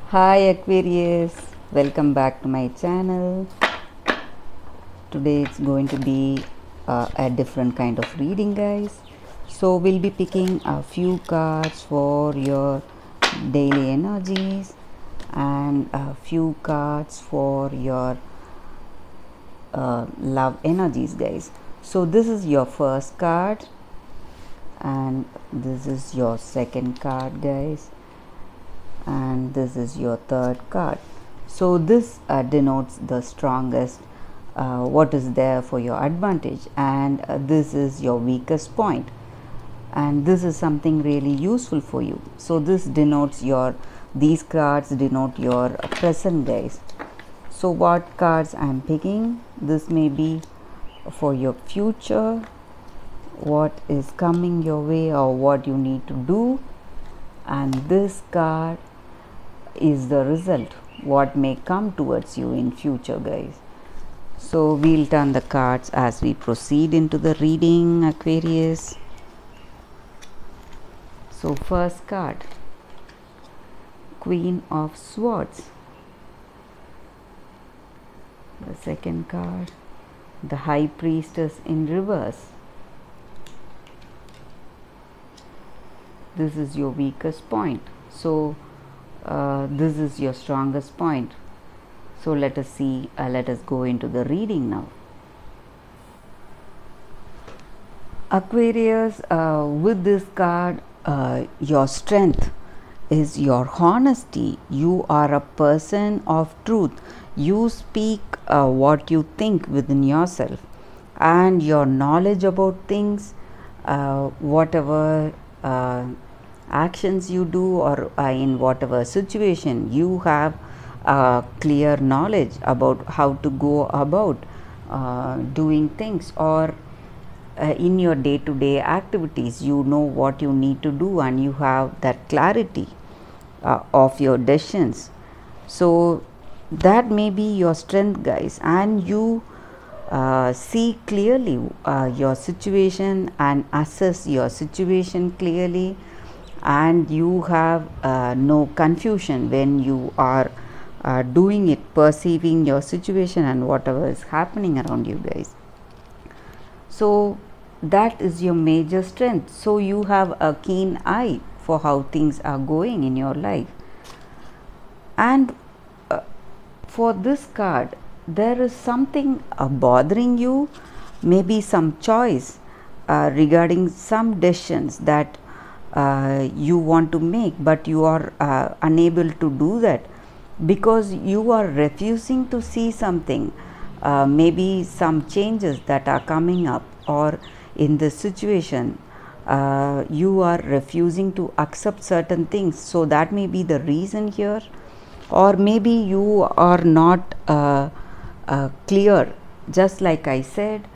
Hi Aquarius, welcome back to my channel. Today it's going to be a different kind of reading, guys. So we'll be picking a few cards for your daily energies and a few cards for your love energies, guys. So this is your first card and this is your second card, guys, and this is your third card. So this denotes the strongest, what is there for your advantage, and this is your weakest point, and this is something really useful for you. So this denotes these cards denote your present, guys. So what cards I am picking, this may be for your future, what is coming your way or what you need to do, and this card is the result, what may come towards you in future, guys. So we'll turn the cards as we proceed into the reading, Aquarius. So first card, Queen of Swords. The second card, the High Priestess in reverse. This is your weakest point. So this is your strongest point. So let us see, let us go into the reading now. Aquarius, with this card, your strength is your honesty. You are a person of truth. You speak what you think within yourself, and your knowledge about things, whatever actions you do, or in whatever situation, you have clear knowledge about how to go about doing things, or in your day-to-day activities, you know what you need to do and you have that clarity of your decisions. So that may be your strength, guys, and you see clearly your situation and assess your situation clearly, and you have no confusion when you are doing it, perceiving your situation and whatever is happening around you, guys. So that is your major strength. So you have a keen eye for how things are going in your life. And for this card, there is something bothering you, maybe some choice regarding some decisions that you want to make, but you are unable to do that because you are refusing to see something, maybe some changes that are coming up, or in this situation you are refusing to accept certain things. So that may be the reason here, or maybe you are not clear. Just like I said,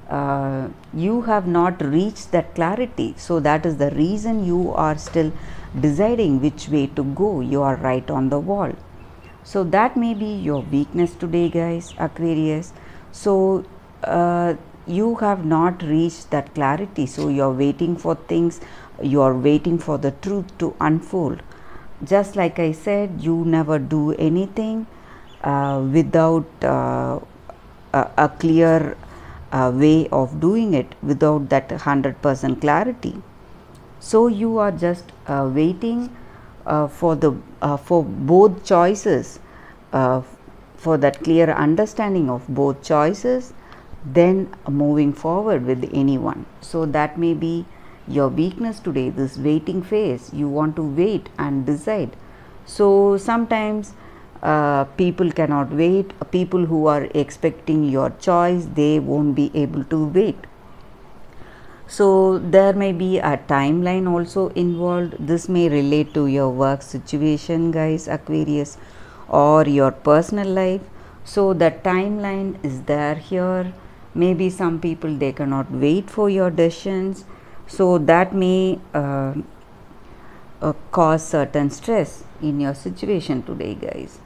you have not reached that clarity, so that is the reason you are still deciding which way to go. You are right on the wall. So that may be your weakness today, guys, Aquarius. So you have not reached that clarity, so you are waiting for things, you are waiting for the truth to unfold. Just like I said, you never do anything without a clear way of doing it, without that 100% clarity. So you are just waiting for both choices, for that clear understanding of both choices, then moving forward with anyone. So that may be your weakness today, this waiting phase. You want to wait and decide. So sometimes people cannot wait. People who are expecting your choice, they won't be able to wait. So there may be a timeline also involved. This may relate to your work situation, guys, Aquarius, or your personal life. So the timeline is there here. Maybe some people, they cannot wait for your decisions. So that may cause certain stress in your situation today, guys.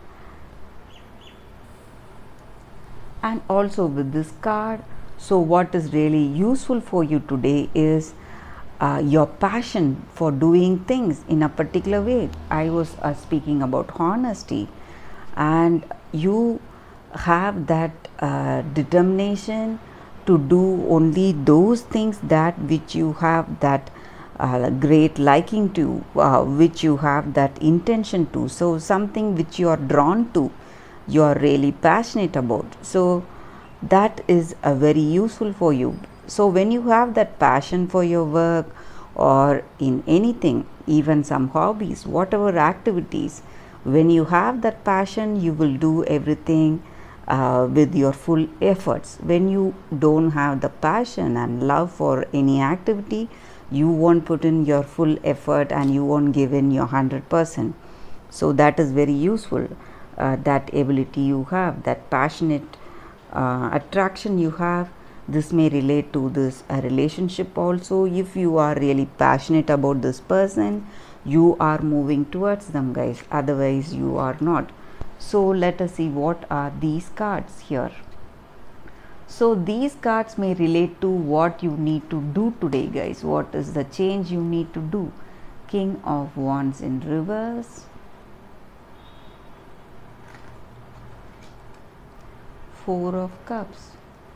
And also with this card, so what is really useful for you today is your passion for doing things in a particular way. I was speaking about honesty, and you have that determination to do only those things that which you have that great liking to, which you have that intention to. So something which you are drawn to, you are really passionate about, so that is very useful for you. So when you have that passion for your work or in anything, even some hobbies, whatever activities, when you have that passion, you will do everything with your full efforts. When you don't have the passion and love for any activity, you won't put in your full effort and you won't give in your 100%. So that is very useful, that ability you have, that passionate attraction you have. This may relate to this relationship also. If you are really passionate about this person, you are moving towards them, guys, otherwise you are not. So let us see what are these cards here. So these cards may relate to what you need to do today, guys. What is the change you need to do? King of Wands in reverse, Four of Cups,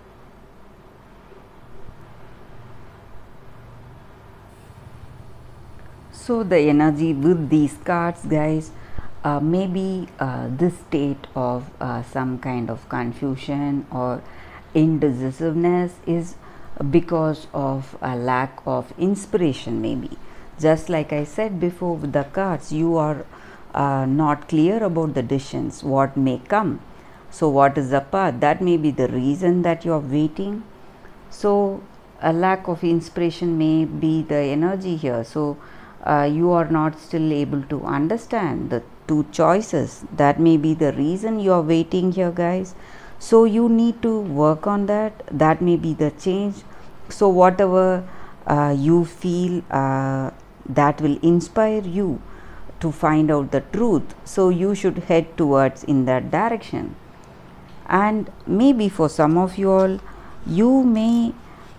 so the energy with these cards, guys, maybe this state of some kind of confusion or indecisiveness is because of a lack of inspiration. Maybe just like I said before with the cards, you are not clear about the decisions what may come. So what is the path? That may be the reason that you are waiting. So a lack of inspiration may be the energy here. So you are not still able to understand the two choices. That may be the reason you are waiting here, guys. So you need to work on that. That may be the change. So whatever you feel that will inspire you to find out the truth, so you should head towards in that direction. And maybe for some of you all, you may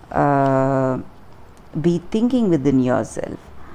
be thinking within yourself,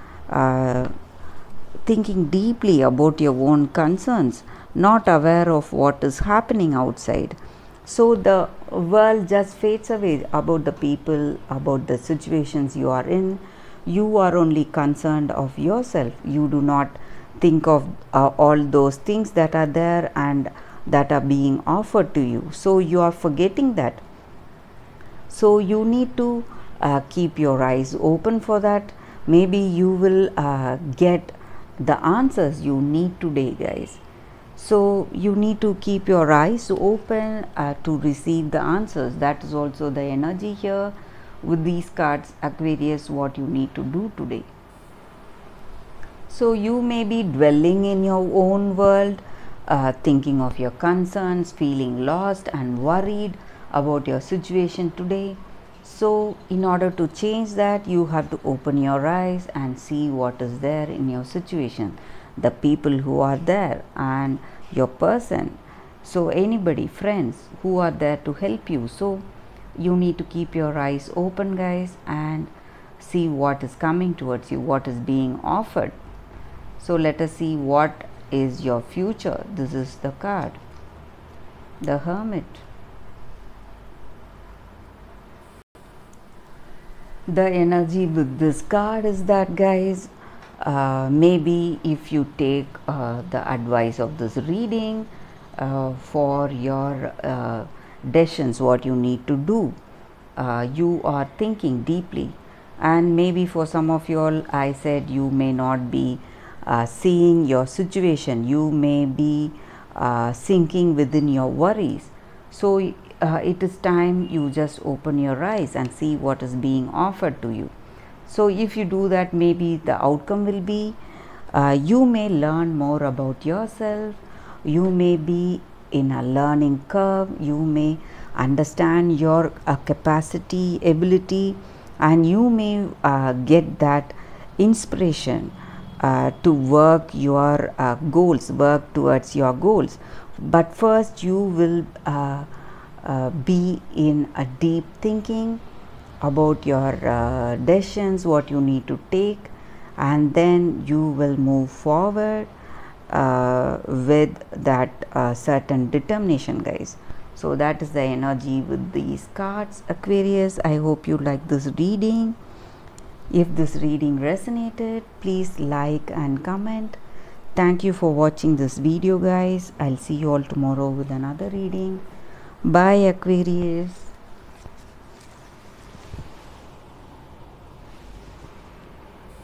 thinking deeply about your own concerns, not aware of what is happening outside. So the world just fades away about the people, about the situations you are in. You are only concerned of yourself. You do not think of all those things that are there and that are being offered to you. So you are forgetting that. So you need to keep your eyes open for that. Maybe you will get the answers you need today, guys. So you need to keep your eyes open to receive the answers. That is also the energy here with these cards, Aquarius, what you need to do today. So you may be dwelling in your own world, thinking of your concerns, feeling lost and worried about your situation today. So in order to change that, you have to open your eyes and see what is there in your situation, the people who are there and your person. So anybody, friends who are there to help you. So you need to keep your eyes open, guys, and see what is coming towards you, what is being offered. So let us see what is your future. This is the card, the Hermit. The energy with this card is that, guys, maybe if you take the advice of this reading for your decisions, what you need to do, you are thinking deeply. And maybe for some of you all, I said you may not be seeing your situation. You may be sinking within your worries. So it is time you just open your eyes and see what is being offered to you. So if you do that, maybe the outcome will be you may learn more about yourself. You may be in a learning curve. You may understand your capacity, ability, and you may get that inspiration to work your goals, work towards your goals. But first you will be in a deep thinking about your decisions, what you need to take, and then you will move forward with that certain determination, guys. So that is the energy with these cards, Aquarius. I hope you like this reading. If this reading resonated, please like and comment. Thank you for watching this video, guys. I'll see you all tomorrow with another reading. Bye, Aquarius.